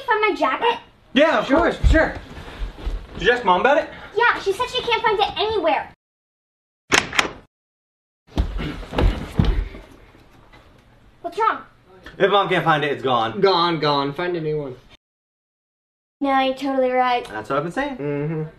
find my jacket? Yeah, of course, sure. Did you ask Mom about it? Yeah, she said she can't find it anywhere. What's wrong? If Mom can't find it, it's gone. Gone. Find a new one. No, you're totally right. That's what I've been saying. Mm-hmm.